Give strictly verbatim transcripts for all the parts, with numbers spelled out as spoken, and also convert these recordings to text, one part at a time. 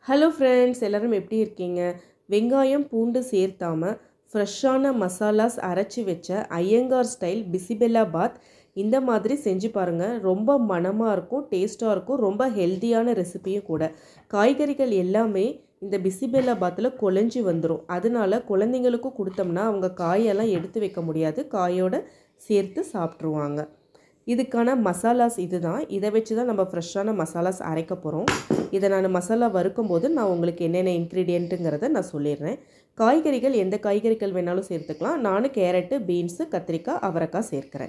Hello friends, எல்லாரும் எப்படி இருக்கீங்க? வெங்காயம் பூண்டு சேர்த்தாம ஃப்ரெஷ்ஷான மசாலாஸ் அரைச்சி வச்ச ஐயங்கார் ஸ்டைல் பிசிபெல்லாபாத் இந்த மாதிரி செஞ்சு பாருங்கள். ரொம்ப மணமாக இருக்கும், டேஸ்ட்டாக இருக்கும், ரொம்ப ஹெல்த்தியான ரெசிபியும் கூட. காய்கறிகள் எல்லாமே இந்த பிசிபெல்லாபாத்தில் குழஞ்சி வந்துடும். அதனால குழந்தைங்களுக்கும் கொடுத்தோம்னா அவங்க காயெல்லாம் எடுத்து வைக்க முடியாது, காயோடு சேர்த்து சாப்பிட்ருவாங்க. இதுக்கான மசாலாஸ் இது தான். இதை வச்சு தான் நம்ம ஃப்ரெஷ்ஷான மசாலாஸ் அரைக்க போகிறோம். இதை நான் மசாலா வறுக்கும் போது நான் உங்களுக்கு என்னென்ன இன்க்ரீடியண்ட்டுங்கிறத நான் சொல்லிடுறேன். காய்கறிகள் எந்த காய்கறிகள் வேணாலும் சேர்த்துக்கலாம். நான் கேரட்டு, பீன்ஸு, கத்திரிக்காய், அவரைக்காய் சேர்க்கிறேன்.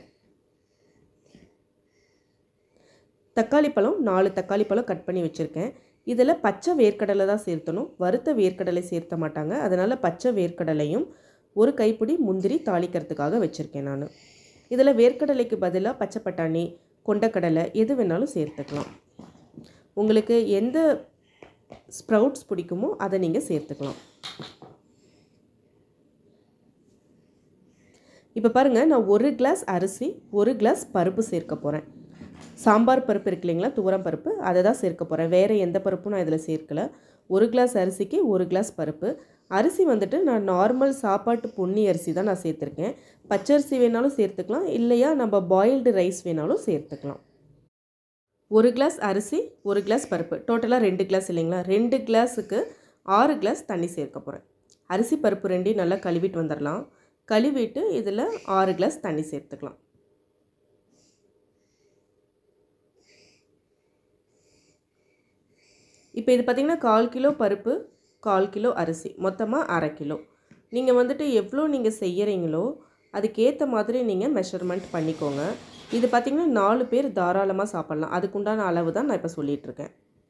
தக்காளி பழம் நாலு தக்காளி பழம் கட் பண்ணி வச்சுருக்கேன். இதில் பச்சை வேர்க்கடலை தான் சேர்த்தணும், வறுத்த வேர்க்கடலை சேர்த்த மாட்டாங்க. அதனால் பச்சை வேர்க்கடலையும் ஒரு கைப்பிடி முந்திரி தாளிக்கிறதுக்காக வச்சுருக்கேன் நான். இதில் வேர்க்கடலைக்கு பதிலாக பச்சை பட்டாணி, கொண்டக்கடலை எது வேணாலும் சேர்த்துக்கலாம். உங்களுக்கு எந்த ஸ்ப்ரவுட்ஸ் பிடிக்குமோ அதை நீங்கள் சேர்த்துக்கலாம். இப்போ பாருங்கள், நான் ஒரு கிளாஸ் அரிசி ஒரு கிளாஸ் பருப்பு சேர்க்க போகிறேன். சாம்பார் பருப்பு இருக்கு இல்லைங்களா, துவரம் பருப்பு, அதை தான் சேர்க்க போகிறேன். வேறு எந்த பருப்பும் நான் இதில் சேர்க்கலை. ஒரு கிளாஸ் அரிசிக்கு ஒரு கிளாஸ் பருப்பு. அரிசி வந்துட்டு நான் நார்மல் சாப்பாட்டு பொன்னி அரிசி தான் நான் சேர்த்துருக்கேன். பச்சரிசி வேணாலும் சேர்த்துக்கலாம், இல்லையா நம்ம பாயில்டு ரைஸ் வேணாலும் சேர்த்துக்கலாம். ஒரு கிளாஸ் அரிசி ஒரு கிளாஸ் பருப்பு, டோட்டலாக ரெண்டு கிளாஸ் இல்லைங்களா. ரெண்டு கிளாஸுக்கு ஆறு கிளாஸ் தண்ணி சேர்க்க போகிறேன். அரிசி பருப்பு ரெண்டையும் நல்லா கழுவிட்டு வந்துடலாம். கழுவிட்டு இதில் ஆறு கிளாஸ் தண்ணி சேர்த்துக்கலாம். இப்போ இது பார்த்திங்கன்னா கால் கிலோ பருப்பு, கால் கிலோ அரிசி, மொத்தமாக அரை கிலோ. நீங்கள் வந்துட்டு எவ்வளோ நீங்கள் செய்கிறீங்களோ அதுக்கேற்ற மாதிரி நீங்கள் மெஷர்மெண்ட் பண்ணிக்கோங்க. இது பார்த்திங்கன்னா நாலு பேர் தாராளமாக சாப்பிட்லாம். அதுக்குண்டான அளவு தான் நான் இப்போ சொல்லிகிட்ருக்கேன்.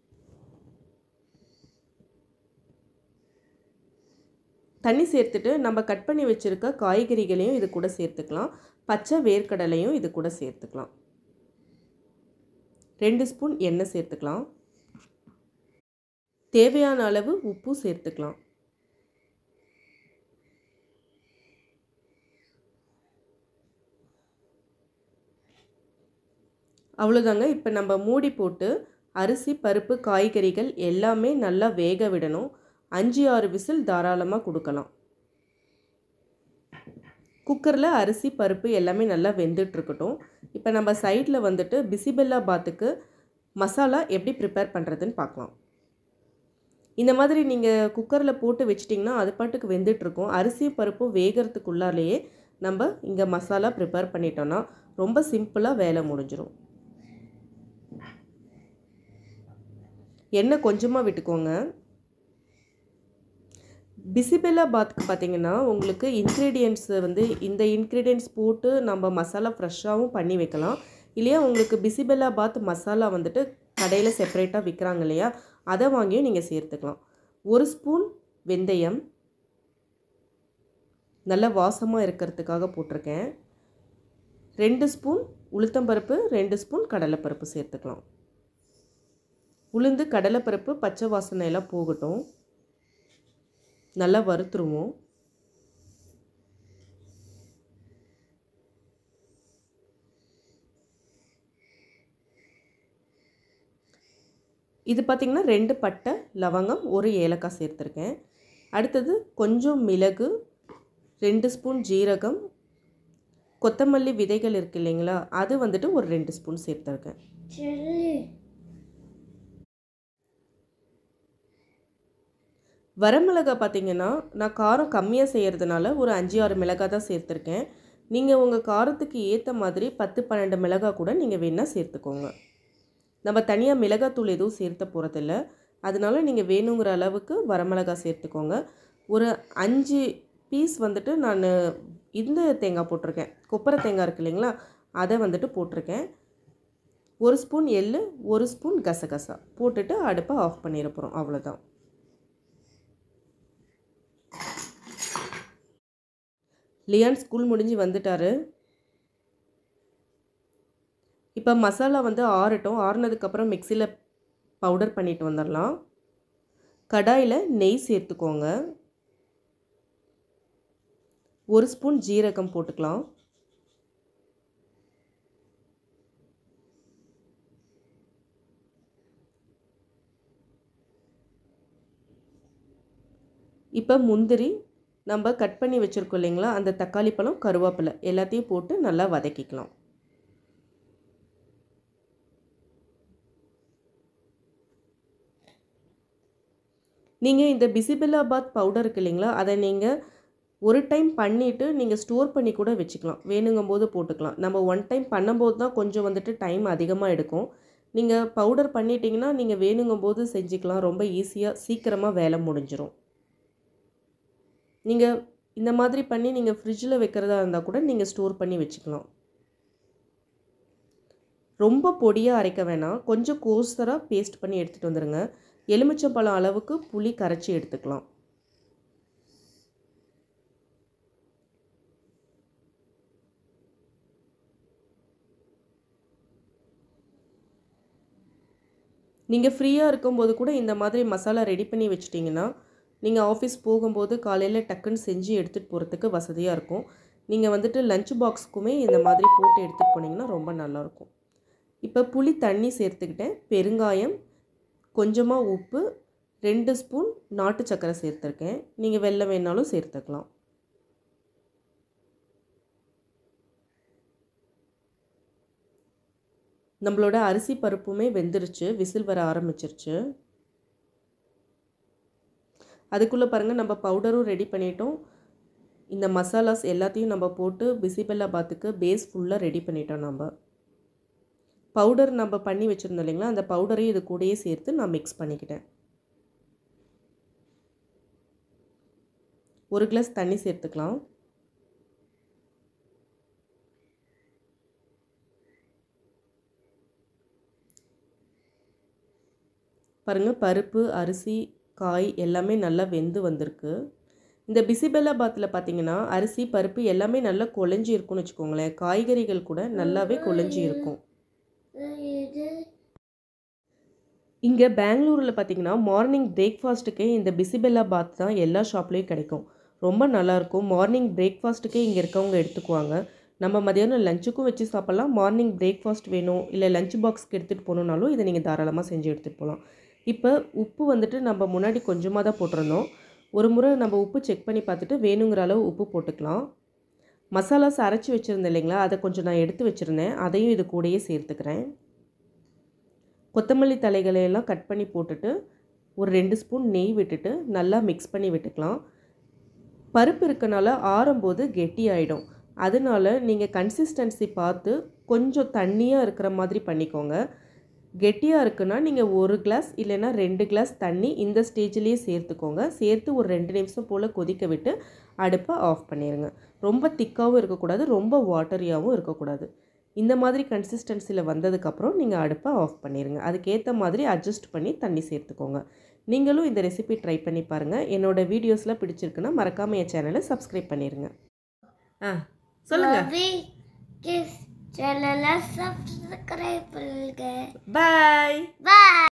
தண்ணி சேர்த்துட்டு நம்ம கட் பண்ணி வச்சுருக்க காய்கறிகளையும் இது கூட சேர்த்துக்கலாம். பச்சை வேர்க்கடலையும் இது கூட சேர்த்துக்கலாம். ரெண்டு ஸ்பூன் எண்ணெய் சேர்த்துக்கலாம். தேவையான அளவு உப்பு சேர்த்துக்கலாம். அவ்வளோதாங்க. இப்போ நம்ம மூடி போட்டு அரிசி பருப்பு காய்கறிகள் எல்லாமே நல்லா வேக விடணும். அஞ்சு ஆறு விசில் தாராளமாக கொடுக்கலாம். குக்கரில் அரிசி பருப்பு எல்லாமே நல்லா வெந்துட்டுருக்கட்டும். இப்போ நம்ம சைடில் வந்துட்டு பிசிபெல்லாபாத்துக்கு மசாலா எப்படி ப்ரிப்பேர் பண்ணுறதுன்னு பார்க்கலாம். இந்த மாதிரி நீங்கள் குக்கரில் போட்டு வச்சிட்டிங்கன்னா அது பாட்டுக்கு வெந்துட்டுருக்கும். அரிசி பருப்பும் வேகிறதுக்குள்ளாலேயே நம்ம இங்கே மசாலா ப்ரிப்பேர் பண்ணிட்டோன்னா ரொம்ப சிம்பிளாக வேலை முடிஞ்சிடும். எண்ணெய் கொஞ்சமாக விட்டுக்கோங்க. பிசிபெல்லாபாத்துக்கு பார்த்திங்கன்னா உங்களுக்கு இன்க்ரீடியன்ட்ஸ் வந்து இந்த இன்க்ரீடியன்ட்ஸ் போட்டு நம்ம மசாலா ஃப்ரெஷ்ஷாகவும் பண்ணி வைக்கலாம். இல்லையா உங்களுக்கு பிசிபெல்லாபாத் மசாலா வந்துட்டு கடையில் செப்பரேட்டாக விற்கிறாங்க இல்லையா, அதை வாங்கியும் நீங்கள் சேர்த்துக்கலாம். ஒரு ஸ்பூன் வெந்தயம் நல்ல வாசமாக இருக்கிறதுக்காக போட்டிருக்கேன். ரெண்டு ஸ்பூன் உளுத்தம்பருப்பு, ரெண்டு ஸ்பூன் கடலைப்பருப்பு சேர்த்துக்கலாம். உளுந்து கடலைப்பருப்பு பச்சை வாசனை எல்லாம் போகட்டும், நல்லா வறுத்துருவோம். இது பார்த்திங்கன்னா ரெண்டு பட்டை லவங்கம் ஒரு ஏலக்காய் சேர்த்துருக்கேன். அடுத்தது கொஞ்சம் மிளகு, ரெண்டு ஸ்பூன் ஜீரகம், கொத்தமல்லி விதைகள் இருக்குது இல்லைங்களா, அது வந்துட்டு ஒரு ரெண்டு ஸ்பூன் சேர்த்துருக்கேன். வரமிளகாய் பார்த்திங்கன்னா நான் காரம் கம்மியாக செய்கிறதுனால ஒரு அஞ்சு ஆறு மிளகாய் தான் சேர்த்துருக்கேன். நீங்கள் உங்கள் காரத்துக்கு ஏற்ற மாதிரி பத்து பன்னெண்டு மிளகாய் கூட நீங்கள் வேணால் சேர்த்துக்கோங்க. நம்ம தனியாக மிளகாத்தூள் எதுவும் சேர்த்த போகிறதில்ல, அதனால நீங்கள் வேணுங்கிற அளவுக்கு வரமிளகாய் சேர்த்துக்கோங்க. ஒரு அஞ்சு பீஸ் வந்துட்டு நான் இந்த தேங்காய் போட்டிருக்கேன், கொப்பரை தேங்காய் இருக்குது இல்லைங்களா, அதை வந்துட்டு போட்டிருக்கேன். ஒரு ஸ்பூன் எள்ளு, ஒரு ஸ்பூன் கசகசா போட்டுட்டு அடுப்பை ஆஃப் பண்ணிட போகிறோம். அவ்வளோதான். லியான் ஸ்கூல் முடிஞ்சு வந்துட்டார். இப்போ மசாலா வந்து ஆறட்டும். ஆறுனதுக்கப்புறம் மிக்சியில் பவுடர் பண்ணிட்டு வந்துடலாம். கடாயில் நெய் சேர்த்துக்கோங்க. ஒரு ஸ்பூன் ஜீரகம் போட்டுக்கலாம். இப்போ முந்திரி நம்ம கட் பண்ணி வச்சுருக்கோம் இல்லைங்களா, அந்த தக்காளி பழம், கருவேப்பிலை எல்லாத்தையும் போட்டு நல்லா வதக்கிக்கலாம். நீங்கள் இந்த பிசிபெல்லாபாத் பவுடர் இருக்கு இல்லைங்களா, அதை நீங்கள் ஒரு டைம் பண்ணிவிட்டு நீங்கள் ஸ்டோர் பண்ணி கூட வச்சுக்கலாம். வேணுங்கும் போது போட்டுக்கலாம். நம்ம ஒன் டைம் பண்ணும்போது தான் கொஞ்சம் வந்துட்டு டைம் அதிகமாக எடுக்கும். நீங்கள் பவுடர் பண்ணிட்டீங்கன்னா நீங்கள் வேணுங்கும் போது செஞ்சுக்கலாம். ரொம்ப ஈஸியாக சீக்கிரமாக வேலை முடிஞ்சிடும். நீங்கள் இந்த மாதிரி பண்ணி நீங்கள் ஃப்ரிட்ஜில் வைக்கிறதா இருந்தால் கூட நீங்கள் ஸ்டோர் பண்ணி வச்சுக்கலாம். ரொம்ப பொடியாக அரைக்க வேணாம், கொஞ்சம் கோர்ஸராக பேஸ்ட் பண்ணி எடுத்துகிட்டு வந்துடுங்க. எலுமிச்சம்பழம் அளவுக்கு புளி கரைச்சி எடுத்துக்கலாம். நீங்கள் ஃப்ரீயாக இருக்கும்போது கூட இந்த மாதிரி மசாலா ரெடி பண்ணி வச்சிட்டிங்கன்னா நீங்கள் ஆஃபீஸ் போகும்போது காலையில் டக்குன்னு செஞ்சு எடுத்துகிட்டு போகிறதுக்கு வசதியாக இருக்கும். நீங்கள் வந்துட்டு லஞ்ச் பாக்ஸுக்குமே இந்த மாதிரி போட்டு எடுத்துகிட்டு போனீங்கன்னா ரொம்ப நல்லாயிருக்கும். இப்போ புளி தண்ணி சேர்த்துக்கிட்டேன். பெருங்காயம், கொஞ்சமாக உப்பு, ரெண்டு ஸ்பூன் நாட்டு சர்க்கரை சேர்த்துருக்கேன். நீங்கள் வெல்லம் வேணாலும் சேர்த்துக்கலாம். நம்மளோட அரிசி பருப்புமே வெந்துருச்சு, விசில் வர ஆரம்பிச்சிருச்சு. அதுக்குள்ளே பாருங்கள் நம்ம பவுடரும் ரெடி பண்ணிட்டோம். இந்த மசாலாஸ் எல்லாத்தையும் நம்ம போட்டு பிசிபெல்லாபாத்துக்கு பேஸ் ஃபுல்லாக ரெடி பண்ணிட்டோம். நம்ம பவுடர் நம்ம பண்ணி வச்சுருந்தோம் இல்லைங்களா, அந்த பவுடரையும் இது கூடயே சேர்த்து நான் மிக்ஸ் பண்ணிக்கிட்டேன். ஒரு கிளாஸ் தண்ணி சேர்த்துக்கலாம். பாருங்கள், பருப்பு, அரிசி, காய் எல்லாமே நல்லா வெந்து வந்திருக்கு. இந்த பிசிபெல்லாபாத்தில் பார்த்தீங்கன்னா அரிசி, பருப்பு எல்லாமே நல்லா குழஞ்சி இருக்கும்னு வச்சுக்கோங்களேன். காய்கறிகள் கூட நல்லாவே குழஞ்சி இருக்கும். இங்கே பெங்களூரில் பார்த்தீங்கன்னா மார்னிங் பிரேக்ஃபாஸ்ட்டுக்கே இந்த பிசிபெல்லாபாத் தான் எல்லா ஷாப்லேயும் கிடைக்கும். ரொம்ப நல்லாயிருக்கும். மார்னிங் பிரேக்ஃபாஸ்ட்டுக்கே இங்கே இருக்கவங்க எடுத்துக்குவாங்க. நம்ம மதியானம் லஞ்சுக்கும் வச்சு சாப்பிட்லாம். மார்னிங் பிரேக்ஃபாஸ்ட் வேணும் இல்லை லஞ்ச் பாக்ஸ்க்கு எடுத்துகிட்டு போகணுன்னாலும் இதை நீங்கள் தாராளமாக செஞ்சு எடுத்துகிட்டு போகலாம். இப்போ உப்பு வந்துட்டு நம்ம முன்னாடி கொஞ்சமாக தான் போட்டிருந்தோம். ஒரு முறை நம்ம உப்பு செக் பண்ணி பார்த்துட்டு வேணுங்கிற அளவு உப்பு போட்டுக்கலாம். மசாலாஸ் அரைச்சி வச்சுருந்தேன் இல்லைங்களா, அதை கொஞ்சம் நான் எடுத்து வச்சுருந்தேன். அதையும் இது கூடயே சேர்த்துக்கிறேன். கொத்தமல்லி தலைகளையெல்லாம் கட் பண்ணி போட்டுட்டு ஒரு ரெண்டு ஸ்பூன் நெய் விட்டுட்டு நல்லா மிக்ஸ் பண்ணி விட்டுக்கலாம். பருப்பு இருக்கனால ஆறும்போது கெட்டியாயிடும். அதனால நீங்கள் கன்சிஸ்டன்சி பார்த்து கொஞ்சம் தண்ணியாக இருக்கிற மாதிரி பண்ணிக்கோங்க. கெட்டியாக இருக்குன்னா நீங்கள் ஒரு கிளாஸ் இல்லைன்னா ரெண்டு கிளாஸ் தண்ணி இந்த ஸ்டேஜ்லேயே சேர்த்துக்கோங்க. சேர்த்து ஒரு ரெண்டு நிமிஷம் போல் கொதிக்க விட்டு அடுப்பை ஆஃப் பண்ணிடுங்க. ரொம்ப திக்காகவும் இருக்கக்கூடாது, ரொம்ப வாட்டரியாகவும் இருக்கக்கூடாது. இந்த மாதிரி கன்சிஸ்டன்சியில் வந்ததுக்கப்புறம் நீங்கள் அடுப்பை ஆஃப் பண்ணிடுங்க. அதுக்கேற்ற மாதிரி அட்ஜஸ்ட் பண்ணி தண்ணி சேர்த்துக்கோங்க. நீங்களும் இந்த ரெசிபி ட்ரை பண்ணி பாருங்கள். என்னோடய வீடியோஸ்லாம் பிடிச்சிருக்குன்னா மறக்காமல் என் சேனலை சப்ஸ்கிரைப் பண்ணிடுங்க. ஆ சொல்லுங்கள். சேனலை சப்ஸ்கிரைப் பண்ணுங்க. பாய். பாய்.